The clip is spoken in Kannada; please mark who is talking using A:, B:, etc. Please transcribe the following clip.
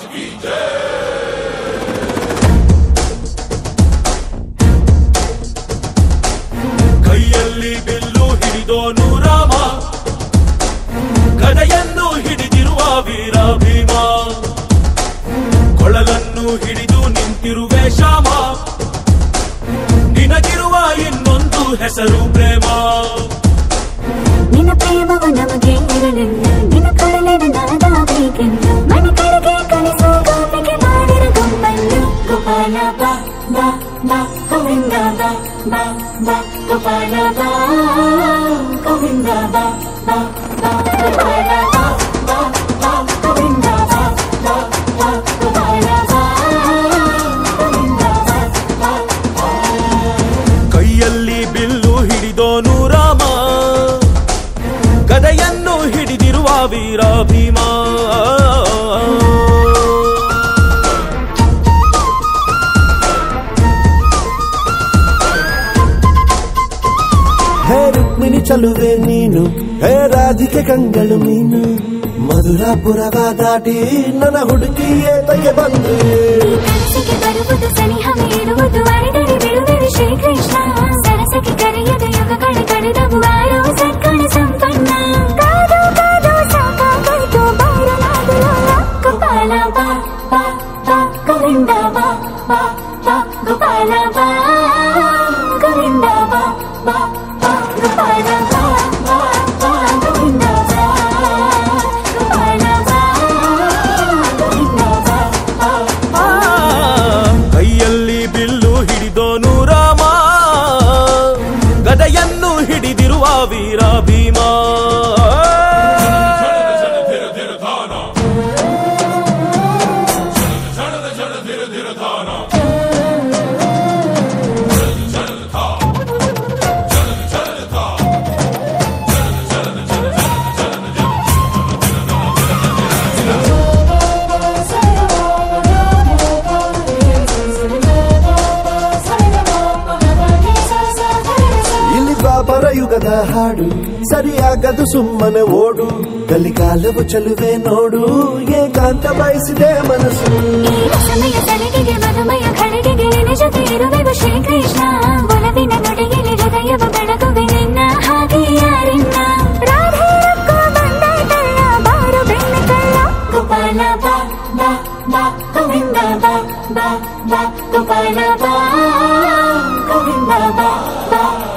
A: ಕೈಯಲ್ಲಿ ಬಿಲ್ಲು ಹಿಡಿದೋನು ರಾಮ, ಗದೆಯನ್ನು ಹಿಡಿದಿರುವ ವೀರ ಭೀಮ, ಕೊಳಲನ್ನು ಹಿಡಿದು ನಿಂತಿರುವೆ ಶ್ಯಾಮ, ನಿನಗಿರುವ ಇನ್ನೊಂದು ಹೆಸರು ಪ್ರೇಮ.
B: ನಿನ್ನ ಪ್ರೇಮವು ನಮಗೆ ಇರಲಿಲ್ಲ, ನಿನ್ನ ಕೊಡಲಿನ ನಾದಾಬೇಕೆಂದು ಮನೆ ಕಡೆಗೆ ಕಳಿಸೋ ಗೋಪಿಗೆ ಮಾಡಿರ ಗೊಂಬನ್ನು. ಗೋಪಾಲ ಬಾ ಬಾ ಬಾ ಗೋವಿಂದ ಬಾ ಬಾ ಬಾ ಗೋಪಾಲ ಬಾ ಗೋವಿಂದ ಬಾ ಬಾ ಬಾ ಗೋಪಾಲ ಬಾ ಬಾ ಬಾ ಗೋವಿಂದ ಬಾ ಬಾ ಬಾ ಗೋಪಾಲ ಬಾ ಗೋವಿಂದ ಬಾ ಬಾ ಬಾ.
A: ಕೈಯಲ್ಲಿ ಬಿಲ್ಲು ಹಿಡಿದೋನು ರಾಮ, ಗದೆಯನ್ನು ಹಿಡಿದಿರುವ ವೀರ ಭೀಮ.
C: ಹೇ ರುಕ್ಮಿಣಿ ಚಲುವೆ ನೀನು, ಹೇ ರಾಧಿಕೆ ಕಂಗಳು ನೀನು, ಮಧುರಾಪುರವ ದಾಟಿ ನನ್ನ ಹುಡುಕಿ ಏತಕ್ಕೆ ಬಂದೆ.
B: ಕನಸಿಗೆ ಬರುವುದು ಸನಿಹವೇ ಇರುವುದು, ಅರೆದರೆ ಬಿಡುವೆನು ಶ್ರೀಕೃಷ್ಣ. ಸರಸಕ್ಕೆ ಕರೆಯದ ಯುಗಗಳ ಕಳೆದವು ಆರೋ ಸತ್ಕಳ ಸಂಪನ್ನ. ಕಾದು ಕಾದು ಸಾಕಾಗೋಯ್ತು ಬಾರಲಾಗಲೋಲ. ಗೋಪಾಲ ಬಾ ಬಾ ಬಾ ಗೋವಿಂದ ಬಾ ಬಾ ಬಾ ಗೋಪಾಲ ಬಾ ಗೋವಿಂದ ಬಾ ಬಾ ಬಾ ಗೋಪಾಲ ಬಾ ಬಾ ಬಾ ಗೋವಿಂದ ಬಾ ಗೋಪಾಲ ಬಾ ಗೋವಿಂದ ಬಾ ಬಾ ಬಾ.
A: ಕೈಯಲ್ಲಿ ಬಿಲ್ಲು ಹಿಡಿದೋನು ರಾಮ, ಗದೆಯನ್ನು ಹಿಡಿದಿರುವ ವೀರ ಭೀಮ.
C: ಯುಗದ ಹಾಡು ಸರಿಯಾಗದು ಸುಮ್ಮನೆ ಓಡು, ಕಲಿಕಾಲವು ಚಲುವೆ ನೋಡು, ಏಕಾಂತ ಬಯಸಿದೆ ಮನಸ್ಸು.
B: ಸಮಯ ತಲೆಗೆ ಮಧುಮಯ ಖಳಿಗೆಗೆ ನಿನ್ನ ಜೊತೆ ಇರುವೆವು ಶ್ರೀಕೃಷ್ಣ. ಒಲವಿನ ನುಡಿಯಲ್ಲಿ ಹೃದಯವ ಬೆಳಗುವೆ ನಿನ್ನ ಹಾಗೆ ಯಾರಿನ್ನ. ರಾಧೆಯಕ್ಕೂ ಬಂದಾಯ್ತಲ್ಲ ಬಾರು ಬೆಣ್ಣೆ ಕಳ್ಳ. ಗೋಪಾಲ ಬಾ ಬಾ ಬಾ ಗೋವಿಂದ ಬಾ ಬಾ ಬಾ ಗೋಪಾಲ ಬಾ ಗೋವಿಂದ ಬಾ ಬಾ